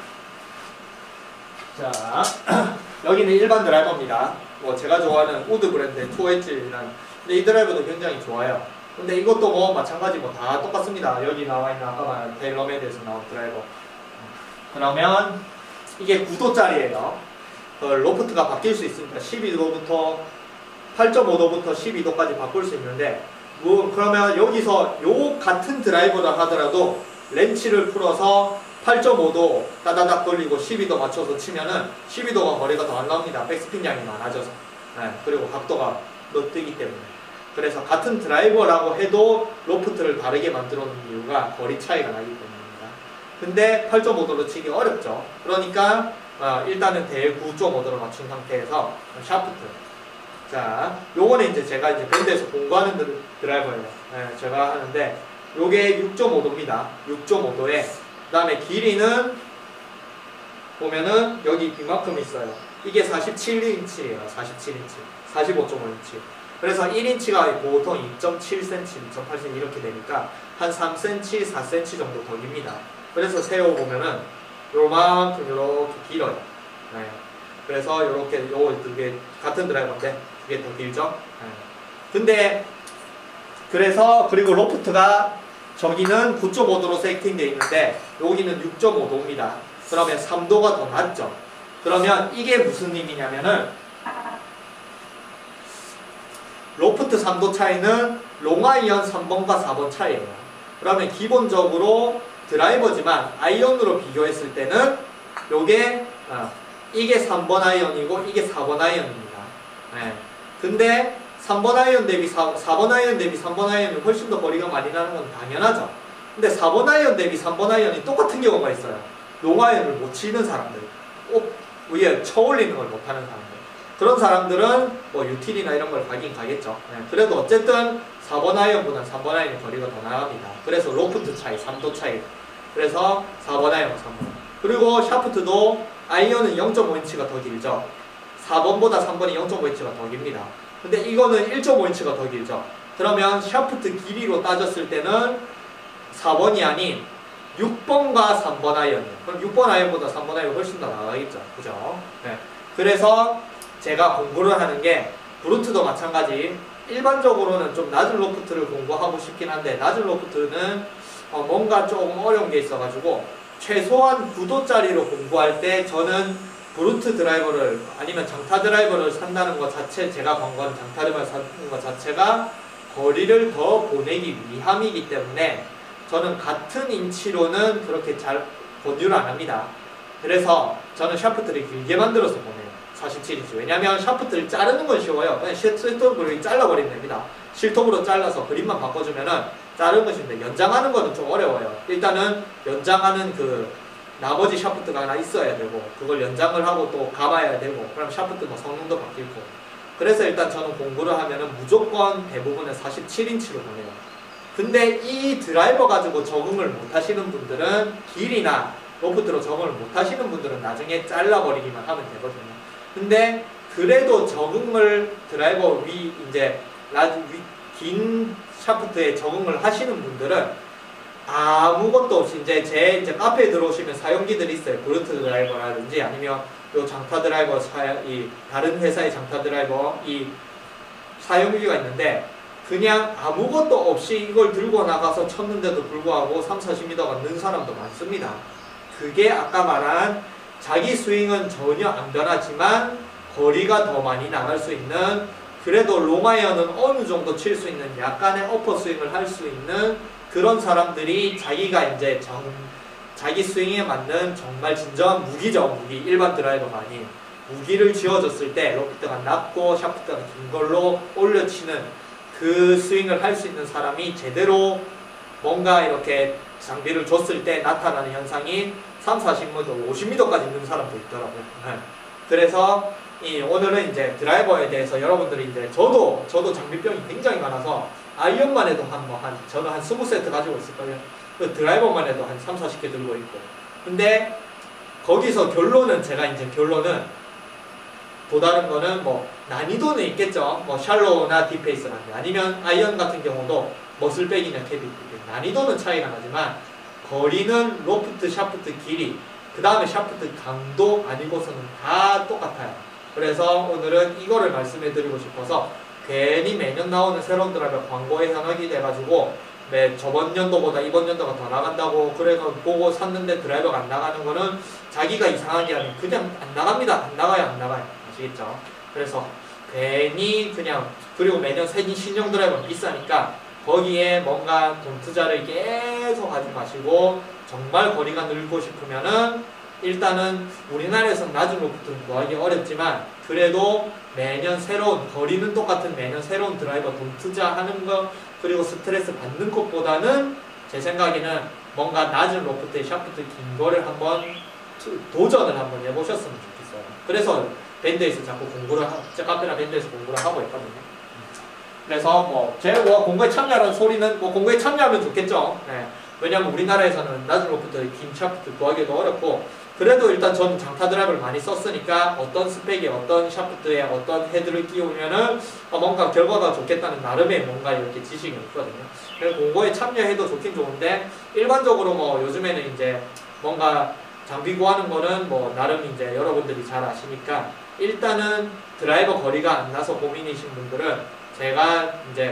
자, 여기는 일반 드라이버입니다. 뭐, 제가 좋아하는 우드 브랜드의 투 엣지라는. 근데 이 드라이버도 굉장히 좋아요. 근데 이것도 뭐, 마찬가지 뭐, 다 똑같습니다. 여기 나와 있는 아까 말한 테일러메이드에서 나온 드라이버. 그러면, 이게 구 도짜리예요. 어, 로프트가 바뀔 수 있습니다. 십이 도부터, 팔 점 오 도부터 십이 도까지 바꿀 수 있는데, 뭐, 그러면 여기서 요 같은 드라이버를 하더라도, 렌치를 풀어서 팔 점 오 도 따다닥 돌리고 십이 도 맞춰서 치면은 십이 도가 거리가 더 안 나옵니다. 백스핀 양이 많아져서. 네, 그리고 각도가 더 뜨기 때문에. 그래서 같은 드라이버라고 해도 로프트를 다르게 만들어 놓은 이유가 거리 차이가 나기 때문입니다. 근데 팔 점 오 도로 치기 어렵죠. 그러니까 어, 일단은 대 구 점 오 도로 맞춘 상태에서 샤프트. 자, 요거는 이제 제가 이제 밴드에서 공부하는 드라이버예요. 네, 제가 하는데 요게 육 점 오 도입니다. 육 점 오 도에 그 다음에 길이는 보면은 여기 이만큼 있어요. 이게 사십칠 인치예요. 사십칠 인치. 사십오 점 오 인치. 그래서 일 인치가 보통 이 점 칠 센티미터, 이 점 팔 센티미터 이렇게 되니까 한 삼 센티미터, 사 센티미터 정도 더 깁니다. 그래서 세워보면은 요만큼 이렇게 길어요. 네. 그래서 이렇게 요 두개 같은 드라이버인데 그게 더 길죠. 네. 근데 그래서 그리고 로프트가 저기는 구 점 오 도로 세팅되어 있는데 여기는 육 점 오 도입니다. 그러면 삼 도가 더 낮죠. 그러면 이게 무슨 의미냐면은 로프트 삼 도 차이는 롱아이언 삼 번과 사 번 차이예요. 그러면 기본적으로 드라이버지만 아이언으로 비교했을 때는 요게 어, 이게 삼 번 아이언이고 이게 사 번 아이언입니다. 네. 근데 삼 번 아이언 대비 사, 사 번 아이언 대비 삼 번 아이언이 훨씬 더 거리가 많이 나는 건 당연하죠. 근데 사 번 아이언 대비 삼 번 아이언이 똑같은 경우가 있어요. 롱 아이언을 못 치는 사람들, 꼭 위에 쳐올리는 걸 못하는 사람들. 그런 사람들은 뭐 유틸이나 이런 걸 가긴 가겠죠. 네. 그래도 어쨌든 사 번 아이언보다 삼 번 아이언이 거리가 더 나갑니다. 그래서 로프트 차이, 삼 도 차이. 그래서 사 번 아이언, 삼 번. 그리고 샤프트도 아이언은 영 점 오 인치가 더 길죠. 사 번보다 삼 번이 영 점 오 인치가 더 깁니다. 근데 이거는 일 점 오 인치가 더 길죠. 그러면 샤프트 길이로 따졌을 때는 사 번이 아닌 육 번과 삼 번 아이언이에요. 그럼 육 번 아이언보다 삼 번 아이언이 훨씬 더 나가겠죠. 그죠? 네. 그래서 제가 공부를 하는 게 브루트도 마찬가지 일반적으로는 좀 낮은 로프트를 공부하고 싶긴 한데 낮은 로프트는 어, 뭔가 조금 어려운 게 있어가지고 최소한 구 도짜리로 공부할 때 저는 브루트 드라이버를 아니면 장타 드라이버를 산다는 것 자체, 제가 권고한 장타 드라이버를 사는 것 자체가 거리를 더 보내기 위함이기 때문에 저는 같은 인치로는 그렇게 잘 권유를 안 합니다. 그래서 저는 샤프트를 길게 만들어서 보내요. 사십칠 인치. 왜냐면 샤프트를 자르는 건 쉬워요. 그냥 실톱으로 잘라버리면 됩니다. 실톱으로 잘라서 그림만 바꿔주면은 자르는 건 쉬운데 연장하는 거는 좀 어려워요. 일단은 연장하는 그 나머지 샤프트가 하나 있어야 되고 그걸 연장을 하고 또 감아야 되고 그럼 샤프트 뭐 성능도 바뀌고 그래서 일단 저는 공부를 하면은 무조건 대부분은 사십칠 인치로 보내요. 근데 이 드라이버 가지고 적응을 못 하시는 분들은 길이나 로프트로 적응을 못 하시는 분들은 나중에 잘라버리기만 하면 되거든요. 근데 그래도 적응을 드라이버 위 이제 라지 위, 긴 샤프트에 적응을 하시는 분들은 아무것도 없이 이제 제 이제 카페에 들어오시면 사용기들이 있어요. 브루트 드라이버라든지 아니면 요 장타 드라이버 사, 이 다른 회사의 장타 드라이버 이 사용기가 있는데 그냥 아무것도 없이 이걸 들고 나가서 쳤는데도 불구하고 삼, 사십 미터가 는 사람도 많습니다. 그게 아까 말한 자기 스윙은 전혀 안 변하지만 거리가 더 많이 나갈 수 있는 그래도 롱아이언은 어느 정도 칠 수 있는 약간의 어퍼 스윙을 할 수 있는 그런 사람들이 자기가 이제 정, 자기 스윙에 맞는 정말 진정한 무기죠. 무기. 일반 드라이버가 아닌 무기를 쥐어줬을 때 로프트가 낮고 샤프트가 긴 걸로 올려치는 그 스윙을 할 수 있는 사람이 제대로 뭔가 이렇게 장비를 줬을 때 나타나는 현상이 삼, 사십 미터, 오십 미터까지 있는 사람도 있더라고요. 네. 그래서 이 오늘은 이제 드라이버에 대해서 여러분들이 이제 저도 저도 장비병이 굉장히 많아서 아이언만 해도 한 뭐 한 저는 한 이십 세트 가지고 있을 거예요. 그 드라이버만 해도 한 삼, 사십 개 들고 있고. 근데 거기서 결론은 제가 이제 결론은 또 다른 거는 뭐 난이도는 있겠죠. 뭐 샬로우나 딥페이스라는 아니면 아이언 같은 경우도 머슬백이나 캐비 난이도는 차이가 나지만 거리는 로프트, 샤프트 길이 그 다음에 샤프트 강도 아니고서는 다 똑같아요. 그래서 오늘은 이거를 말씀해 드리고 싶어서 괜히 매년 나오는 새로운 드라이버 광고에 현혹이 돼가지고 매 저번 연도보다 이번 연도가 더 나간다고 그래서 보고 샀는데 드라이버가 안 나가는 거는 자기가 이상하게 하면 그냥 안 나갑니다. 안 나가요. 안 나가요. 아시겠죠? 그래서 괜히 그냥 그리고 매년 새 신형 드라이버는 비싸니까 거기에 뭔가 돈 투자를 계속 하지 마시고 정말 거리가 늘고 싶으면은 일단은 우리나라에서는 낮은 로프트는 구하기 어렵지만 그래도 매년 새로운 거리는 똑같은 매년 새로운 드라이버 돈 투자하는 거 그리고 스트레스 받는 것보다는 제 생각에는 뭔가 낮은 로프트에 샤프트 긴 거를 한번 도전을 한번 해보셨으면 좋겠어요. 그래서 밴드에서 자꾸 공부를 하, 제 카페나 밴드에서 공부를 하고 있거든요. 그래서 뭐 제가 공부에 참여하는 소리는 뭐 공부에 참여하면 좋겠죠. 네. 왜냐면 우리나라에서는 낮은 로프트 긴 샤프트 구하기도 어렵고 그래도 일단 전 장타 드라이버를 많이 썼으니까 어떤 스펙에 어떤 샤프트에 어떤 헤드를 끼우면은 뭔가 결과가 좋겠다는 나름의 뭔가 이렇게 지식이 있거든요. 그래서 공부에 참여해도 좋긴 좋은데 일반적으로 뭐 요즘에는 이제 뭔가 장비 구하는 거는 뭐 나름 이제 여러분들이 잘 아시니까 일단은 드라이버 거리가 안 나서 고민이신 분들은 제가 이제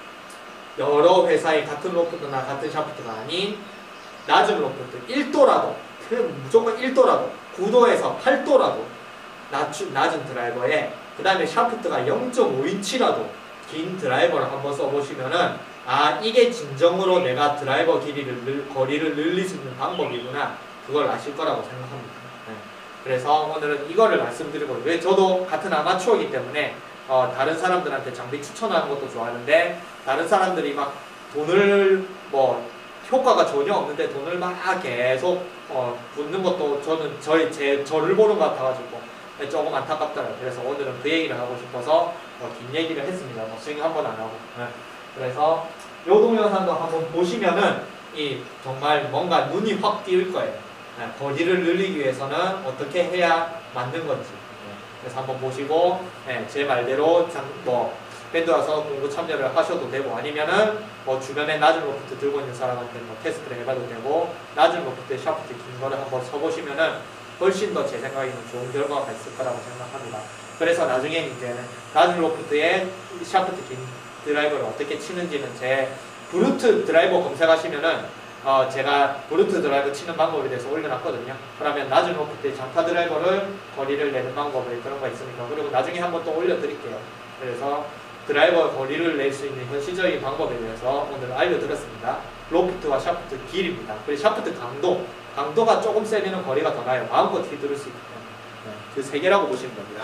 여러 회사의 같은 로프트나 같은 샤프트가 아닌 낮은 로프트 일 도라도 무조건 일 도라도 구 도에서 팔 도라도 낮추, 낮은 드라이버에 그 다음에 샤프트가 영 점 오 인치라도 긴 드라이버를 한번 써보시면은 아 이게 진정으로 내가 드라이버 길이를 늘, 거리를 늘릴 수 있는 방법이구나 그걸 아실 거라고 생각합니다. 네. 그래서 오늘은 이거를 말씀드리고 왜 저도 같은 아마추어이기 때문에 어, 다른 사람들한테 장비 추천하는 것도 좋아하는데 다른 사람들이 막 돈을 뭐 효과가 전혀 없는데 돈을 막 계속 어, 붓는 것도 저는 저희 제 저를 보는 것 같아가지고 조금 안타깝더라고요. 그래서 오늘은 그 얘기를 하고 싶어서 어, 긴 얘기를 했습니다. 뭐 스윙 한 번 안 하고. 네. 그래서 요 동영상도 한번 보시면은 이 정말 뭔가 눈이 확 띄울 거예요. 네. 거리를 늘리기 위해서는 어떻게 해야 맞는 건지. 네. 그래서 한번 보시고 네, 제 말대로 장, 뭐 밴드 와서 공부 참여를 하셔도 되고 아니면은 뭐 주변에 낮은 로프트 들고 있는 사람한테 뭐 테스트를 해봐도 되고 낮은 로프트에 샤프트 긴 거를 한번 써보시면은 훨씬 더 제 생각에는 좋은 결과가 있을 거라고 생각합니다. 그래서 나중에 이제 낮은 로프트에 샤프트 긴 드라이버를 어떻게 치는지는 제 브루트 드라이버 검색하시면은 어, 제가 브루트 드라이버 치는 방법에 대해서 올려놨거든요. 그러면 낮은 로프트에 장타 드라이버를 거리를 내는 방법에 그런 거 있으니까 그리고 나중에 한번 또 올려드릴게요. 그래서 드라이버 거리를 낼 수 있는 현실적인 방법에 대해서 오늘 알려드렸습니다. 로프트와 샤프트 길입니다. 그리고 샤프트 강도, 강도가 조금 세면 거리가 더 나요. 마음껏 휘두를 수 있기 때문에 그 세 개라고 보시면 됩니다.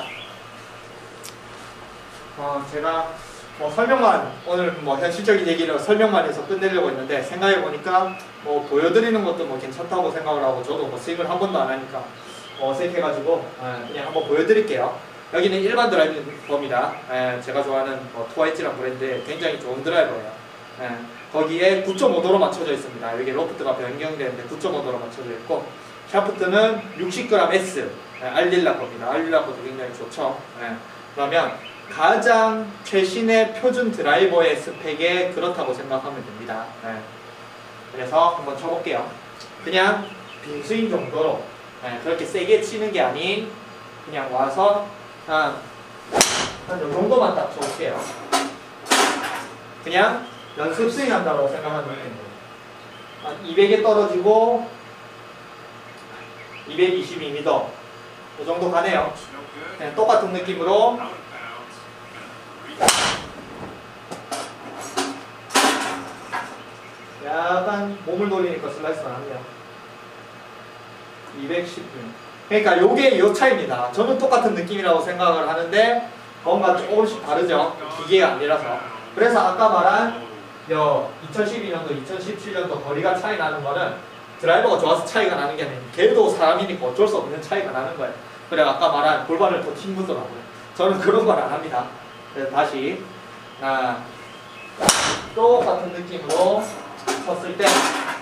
어, 제가 뭐 설명만 오늘 뭐 현실적인 얘기를 설명만 해서 끝내려고 했는데 생각해 보니까 뭐 보여드리는 것도 뭐 괜찮다고 생각을 하고 저도 뭐 스윙을 한 번도 안 하니까 어색해가지고 그냥 한번 보여드릴게요. 여기는 일반 드라이버입니다. 제가 좋아하는 뭐 투와이치라는 브랜드의 굉장히 좋은 드라이버예요. 거기에 구 점 오 도로 맞춰져 있습니다. 여기 로프트가 변경되는데 구 점 오 도로 맞춰져 있고 샤프트는 육십 그램 S 알릴라 겁니다. 알릴라 것도 굉장히 좋죠. 그러면 가장 최신의 표준 드라이버의 스펙에 그렇다고 생각하면 됩니다. 네. 그래서 한번 쳐볼게요. 그냥 빈스윙 정도로 네, 그렇게 세게 치는 게 아닌 그냥 와서 한 한 요 정도만 딱 쳐볼게요. 그냥 연습 스윙 한다고 생각하면 돼요. 한 이백에 떨어지고 이백이십이 미터 이 정도 가네요. 그냥 똑같은 느낌으로 약간 몸을 돌리니까 슬라이스가 나네요. 이백십 분. 그러니까 요게 요 차이입니다. 저는 똑같은 느낌이라고 생각을 하는데 뭔가 조금씩 다르죠. 기계가 아니라서. 그래서 아까 말한 요 이천십이 년도, 이천십칠 년도 거리가 차이 나는 거는 드라이버가 좋아서 차이가 나는 게 아니에요. 걔도 사람이니까 어쩔 수 없는 차이가 나는 거예요. 그래 아까 말한 골반을 더 튕기더라고요. 저는 그런 건 안 합니다. 그래서 다시 아, 똑같은 느낌으로 쳤을 때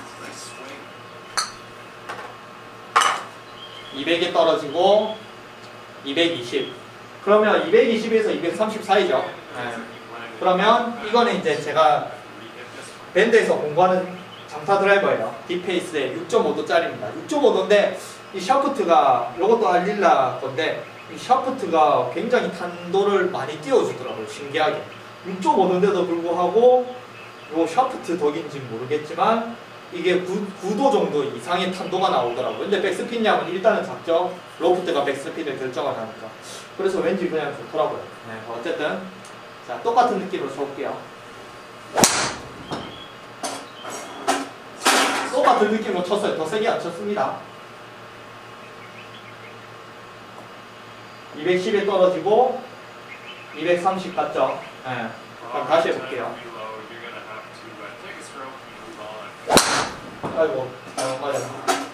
이백에 떨어지고 이백이십 그러면 이백이십에서 이백삼십 사이죠. 네. 그러면 이거는 이제 제가 밴드에서 공부하는 장타 드라이버예요. 딥페이스에 육 점 오 도짜리입니다. 육 점 오 도인데 이 샤프트가 이것도 알릴라 건데 이 샤프트가 굉장히 탄도를 많이 띄워주더라고요. 신기하게. 육 점 오 도인데도 불구하고 요 샤프트 덕인지 모르겠지만 이게 구 도 정도 이상의 탄도가 나오더라고요. 근데 백스핀 양은 일단은 작죠. 로프트가 백스핀을 결정을 하니까. 그래서 왠지 그냥 좋더라고요. 네, 어쨌든 자 똑같은 느낌으로 쳐볼게요. 똑같은 느낌으로 쳤어요. 더 세게 안 쳤습니다. 이백십에 떨어지고 이백삼십 갔죠. 네. 그럼 다시 해볼게요. 아이고 잘못 맞았네.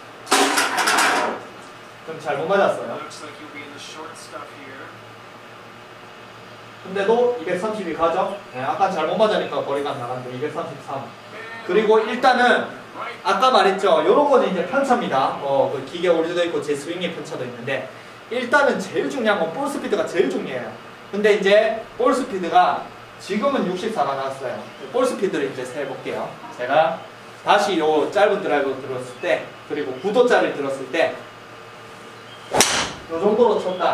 좀 잘못 맞았어요. 근데도 이백삼십이 가죠? 네, 아까 잘못 맞으니까 거리가 안 나갔는데 이백삼십삼. 그리고 일단은 아까 말했죠. 요런 거는 이제 편차입니다. 뭐 그 기계 올려져 있고 제 스윙의 편차도 있는데 일단은 제일 중요한 건 볼 스피드가 제일 중요해요. 근데 이제 볼 스피드가 지금은 육십사가 나왔어요. 볼 스피드를 이제 세볼게요. 제가 다시 요 짧은 드라이브 들었을 때 그리고 구 도짜리를 들었을 때 요 정도로 쳤다.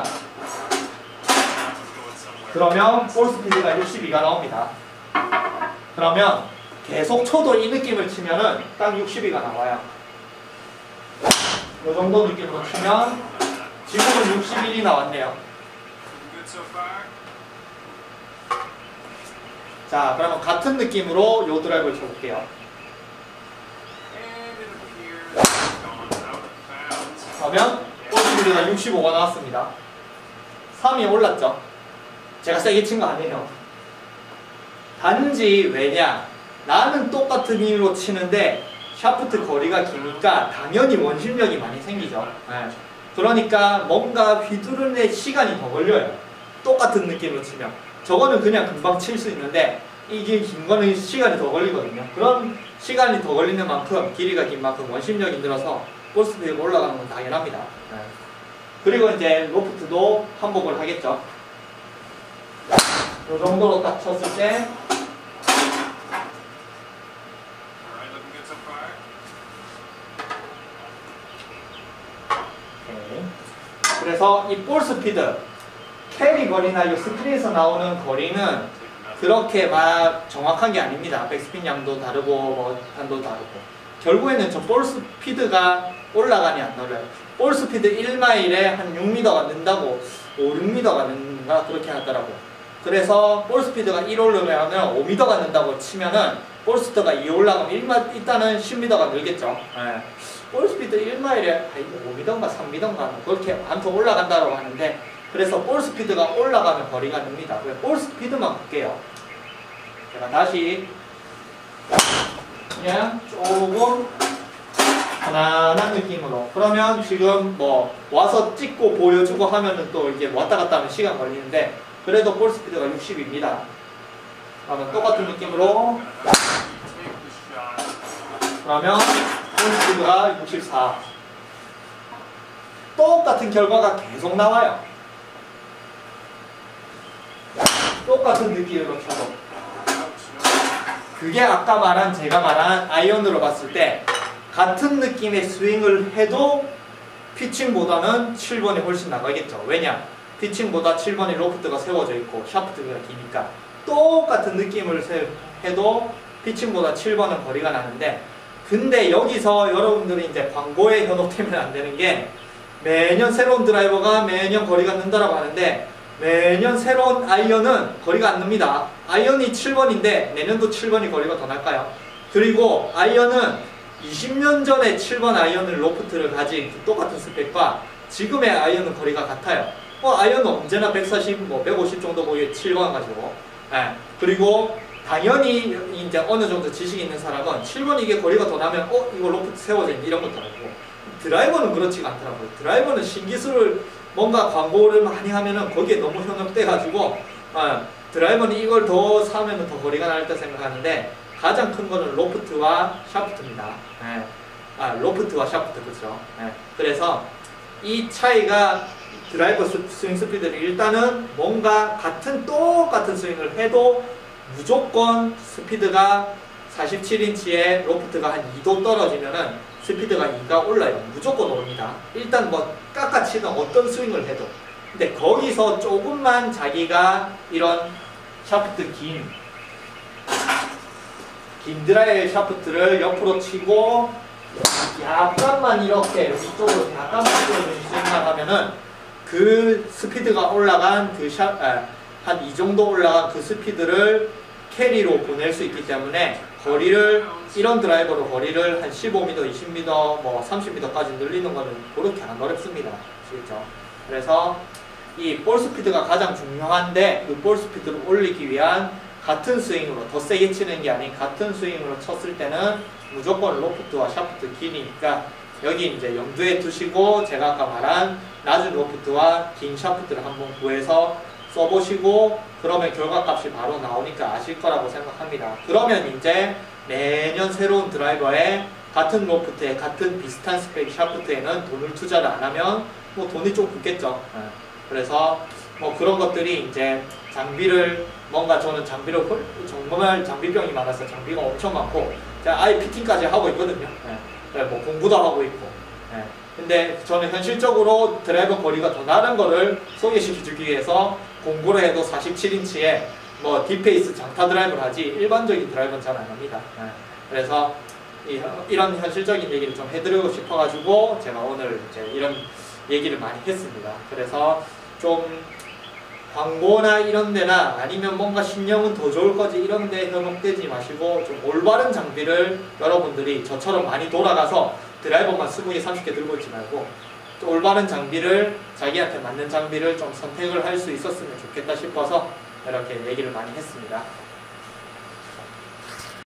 그러면 볼 스피드가 육십이가 나옵니다. 그러면 계속 쳐도 이 느낌을 치면은 딱 육십이가 나와요. 요 정도 느낌으로 치면 지금은 육십일이 나왔네요. 자, 그러면 같은 느낌으로 요 드라이브를 쳐볼게요. 그러면 볼 스피드가 육십오가 나왔습니다. 삼이 올랐죠. 제가 세게 친 거 아니에요. 단지 왜냐? 나는 똑같은 힘으로 치는데 샤프트 거리가 기니까 당연히 원심력이 많이 생기죠. 네. 그러니까 뭔가 휘두르는 시간이 더 걸려요. 똑같은 느낌으로 치면. 저거는 그냥 금방 칠 수 있는데 이게 긴 거는 시간이 더 걸리거든요. 그런 시간이 더 걸리는 만큼 길이가 긴 만큼 원심력이 늘어서 볼 스피드가 올라가는 건 당연합니다. 네. 그리고 이제 로프트도 한복을 하겠죠. 이 정도로 딱 쳤을 때 네. 그래서 이 볼 스피드 캐리 거리나 이 스크린에서 나오는 거리는 그렇게 막 정확한 게 아닙니다. 백스핀 양도 다르고 뭐 탄도 다르고 결국에는 저 볼 스피드가 올라가니 안 올라요. 볼 스피드 일 마일에 한 육 미터가 는다고, 오, 육 미터가 는가 그렇게 하더라고. 그래서 볼 스피드가 일 오르면 오 미터가 는다고 치면은 볼 스피드가 이 올라가면 일 마, 일단은 십 미터가 늘겠죠. 예. 볼 스피드 일 마일에 오 미터인가 삼 미터인가 그렇게 아무튼 올라간다고 하는데, 그래서 볼 스피드가 올라가면 거리가 늡니다. 볼 스피드만 볼게요. 제가 다시 그냥 조금 편안한 느낌으로. 그러면 지금 뭐 와서 찍고 보여주고 하면은 또 이게 왔다 갔다 하면 시간 걸리는데, 그래도 볼 스피드가 육십입니다. 그러면 똑같은 느낌으로 그러면 볼 스피드가 육십사. 똑같은 결과가 계속 나와요. 똑같은 느낌으로 켜도. 그게 아까 말한, 제가 말한 아이언으로 봤을 때 같은 느낌의 스윙을 해도 피칭보다는 칠 번이 훨씬 나가겠죠. 왜냐? 피칭보다 칠 번이 로프트가 세워져 있고 샤프트가 기니까 똑같은 느낌을 해도 피칭보다 칠 번은 거리가 나는데, 근데 여기서 여러분들이 이제 광고에 현혹되면 안 되는 게, 매년 새로운 드라이버가 매년 거리가 는다라고 하는데, 매년 새로운 아이언은 거리가 안 납니다. 아이언이 칠 번인데 내년도 칠 번이 거리가 더 날까요? 그리고 아이언은 이십 년 전에 칠 번 아이언을 로프트를 가진 그 똑같은 스펙과 지금의 아이언은 거리가 같아요. 뭐 아이언은 언제나 백사십, 뭐 백오십 정도 거리에 칠 번 가지고. 예. 그리고 당연히 이제 어느 정도 지식이 있는 사람은 칠 번 이게 거리가 더 나면 어 이거 로프트 세워져 있는 이런 것도 알고. 드라이버는 그렇지가 않더라고요. 드라이버는 신기술을 뭔가 광고를 많이 하면은 거기에 너무 현혹돼가지고 어, 드라이버는 이걸 더 사면은 더 거리가 날 때 생각하는데, 가장 큰 거는 로프트와 샤프트입니다. 예. 아, 로프트와 샤프트, 그렇죠. 예. 그래서 이 차이가 드라이버 스윙 스피드를 일단은 뭔가 같은 똑같은 스윙을 해도 무조건 스피드가 사십칠 인치에 로프트가 한 이 도 떨어지면은 스피드가 이가 올라요. 무조건 오릅니다. 일단 뭐 깎아치는 어떤 스윙을 해도. 근데 거기서 조금만 자기가 이런 샤프트 긴, 긴 드라이 샤프트를 옆으로 치고 약간만 이렇게 위쪽으로 약간만 끌어주는 스윙만 하면은 그 스피드가 올라간 그 샷, 아, 한 이 정도 올라간 그 스피드를 캐리로 보낼 수 있기 때문에 거리를, 이런 드라이버로 거리를 한 십오 미터, 이십 미터, 뭐 삼십 미터까지 늘리는 거는 그렇게 안 어렵습니다. 아시겠죠? 그래서 이 볼 스피드가 가장 중요한데, 그 볼 스피드를 올리기 위한 같은 스윙으로, 더 세게 치는 게 아닌 같은 스윙으로 쳤을 때는 무조건 로프트와 샤프트 기니까 여기 이제 염두에 두시고, 제가 아까 말한 낮은 로프트와 긴 샤프트를 한번 구해서 써보시고, 그러면 결과값이 바로 나오니까 아실 거라고 생각합니다. 그러면 이제 매년 새로운 드라이버에 같은 로프트에 같은 비슷한 스펙 샤프트에는 돈을 투자를 안 하면 뭐 돈이 좀 붙겠죠. 그래서 뭐 그런 것들이 이제 장비를, 뭔가 저는 장비를 정말 장비병이 많아서 장비가 엄청 많고 제가 아예 피팅까지 하고 있거든요. 뭐 공부도 하고 있고. 근데 저는 현실적으로 드라이버 거리가 더 나른 거를 소개시켜주기 위해서 공부를 해도 사십칠 인치에 뭐 딥페이스 장타 드라이브를 하지 일반적인 드라이버는 잘 안 합니다. 그래서 이, 이런 현실적인 얘기를 좀 해드리고 싶어가지고 제가 오늘 이제 이런 얘기를 많이 했습니다. 그래서 좀 광고나 이런 데나 아니면 뭔가 신형은 더 좋을 거지 이런 데 현혹되지 마시고 좀 올바른 장비를 여러분들이 저처럼 많이 돌아가서 드라이버만 이십 개, 삼십 개 들고 있지 말고 또 올바른 장비를, 자기한테 맞는 장비를 좀 선택을 할 수 있었으면 좋겠다 싶어서 이렇게 얘기를 많이 했습니다.